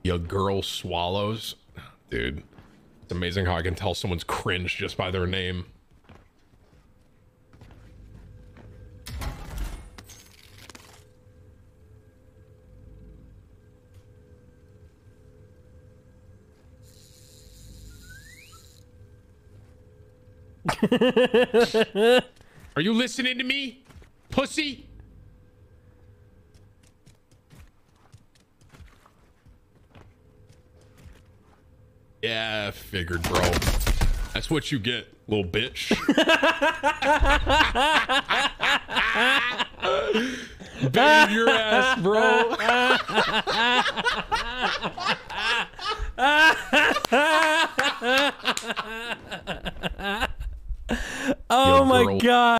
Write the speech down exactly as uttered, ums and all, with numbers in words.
Your girl swallows. Dude, it's amazing how I can tell someone's cringe just by their name. Are you listening to me, pussy? Yeah, figured, bro. That's what you get, little bitch. Baited your ass, bro. Oh my God.